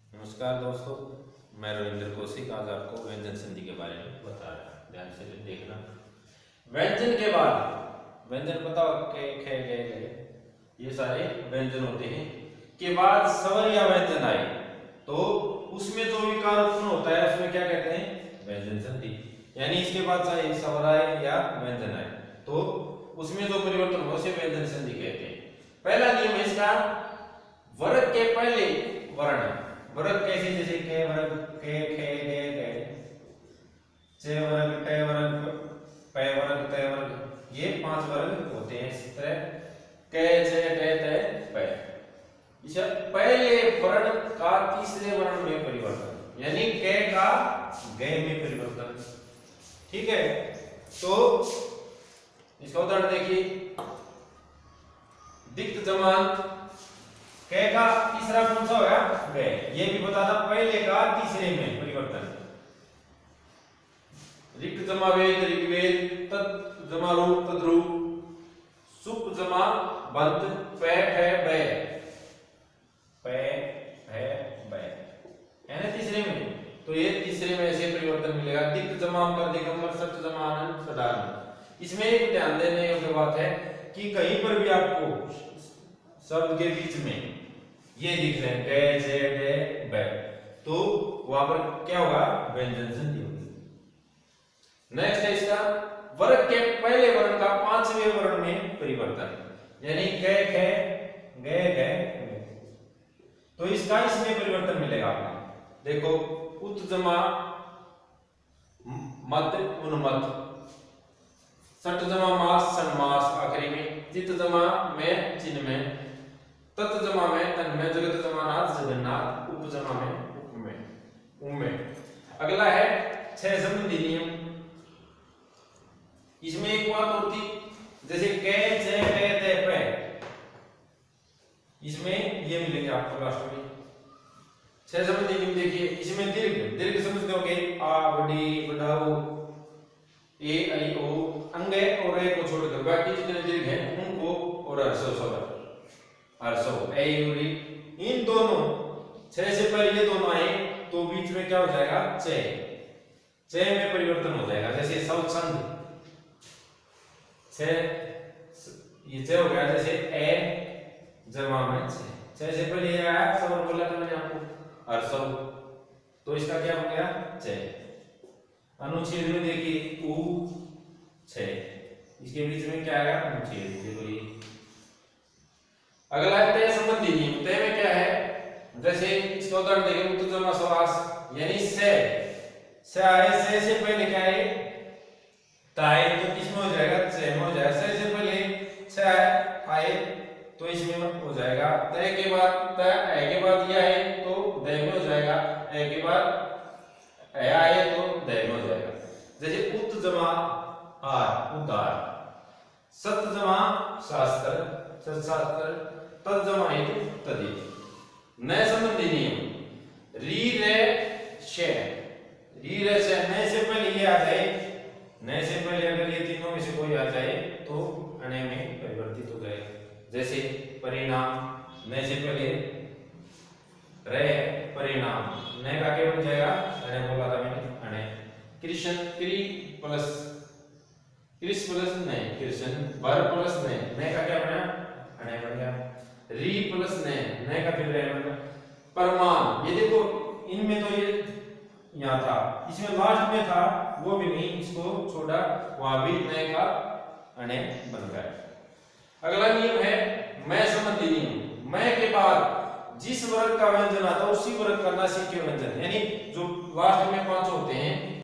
नमस्कार दोस्तों, मैं रविंद्र कौशिक आज आपको व्यंजन संधि के बारे में बता रहा हूँ। ध्यान से देखना। व्यंजन के बाद व्यंजन बताओ के खे गे गे ये सारे व्यंजन होते हैं। के बाद स्वर या व्यंजन आए तो उसमें जो विकार उत्पन्न होता है उसमें क्या कहते हैं? व्यंजन संधि। यानी इसके बाद चाहे स्वर आए या व्यंजन आए तो उसमें जो परिवर्तन हो उसे व्यंजन संधि कहते हैं। पहला नियम है इसका, वर्ग के पहले वर्ण वर्ग कैसे, जैसे के वर्ग के खे गे गे, चे वर्ग टे वर्ग पे वर्ग ते वर्ग, ये 5 वर्ग होते हैं। इस तरह के चे टे ते पे, इस पहले वर्ण का तीसरे वर्ण में परिवर्तन, यानी के का गे में परिवर्तन। ठीक है, तो इसका उदाहरण देखिए। दिक्ट जमांत के का तीसरा कौन सा होगा? गे। ये भी बताना पहले का तीसरे में परिवर्तन। ऋक् जमा वेद ऋग्वेद, तत् जमा रूप तद्रूप, सुप जमा बंत, पे है बे, पे है बे, है ना तीसरे में। तो ये तीसरे में ऐसे परिवर्तन मिलेगा। दिक् जमा कर दिगंबर, सट जमा आनंद सदानंद। इसमें एक ध्यान देने योग्य बात है कि कहीं पर भी आपको शब्द के बीच में ये दिख रहे हैं गे जे डे बे, तो वहां पर क्या होगा? व्यंजन संधि होगी। नेक्स्ट है इसका, वर्ग के पहले वर्ण का 5वें वर्ण में परिवर्तन, यानी गे खे गे गे गे, तो इसका इसमें परिवर्तन मिलेगा आपको। देखो, उत जमा मत उन्मत, सट जमा मास सन्मास आखिरी में, चित जमा में चिन्ह में, तत् जमा में तन में, जगत जमा नाथ जगन्नाथ, उप जमा में उप में उम में। अगला है 6 संबंधी नियम। इसमें एक बात और थी, जैसे के चे पे ते पे, इसमें ये मिलेंगे आपको लास्ट में 6 संबंधी नियम। देखिए, इसमें दीर्घ दीर्घ समझते होंगे, आ बड़ी बड़ाऊ, ए आई ओ, अंगे और ए को छोड़कर बाकी जितने दीर्घ हैं उनको और अरसो ए यूरी, इन दोनों 6 से पहले ये दोनों आए तो बीच में क्या हो जाएगा? चे, चे में परिवर्तन हो जाएगा। जैसे स्वच्छंद, छे ये चे हो गया, जैसे ए जमा में छे से पहले ये आया सवर बोला था मैंने आपको, अरसो, तो इसका क्या हो गया? चे। अनुच्छेद में देखिए उ छे, इसके बीच में क्या आएगा? अनुच्छेद। देखो ये अगला है तय संबंधी नियम। तय में क्या है? जैसे इसका उदाहरण देखें, उत जमा समास, यानी से आए, से पहले क्या है? ताए, तो किसमें हो जाएगा? से में हो जाएगा। से पहले से आए तो इसमें हो जाएगा। तय के बाद तय ए के बाद यह है तो दय में हो जाएगा। ए के बाद ए आए तो दय में हो जाएगा। जैसे उत जमा आर उदार, सत जमा शास्त्र सत्शास्त्र, तद जमा हेतु तदित। नए संबंधी नियम, री रे शे, री रे शे, नए से पहले ये आ जाए, नए से पहले अगर ये तीनों में से कोई आ जाए तो अने में परिवर्तित हो जाए। जैसे परिणाम, नए से पहले रे परिणाम, नए का क्या बन जाएगा? अने बोला था मैंने, अने। कृष्ण क्री प्लस कृष्ण प्लस नए कृष्ण, वर प्लस नए का क्या बना? अने बन गया। री प्लस नए का फिर रे बन। परमान, ये देखो इनमें तो ये यहाँ था, इसमें लास्ट में था वो भी नहीं, इसको छोड़ा, वहां भी नए का अने बन गया। अगला नियम है मैं संबंधी नियम। मैं के बाद जिस वर्ग का व्यंजन आता है उसी वर्ग का नासिक के व्यंजन, यानी जो लास्ट में 5 होते हैं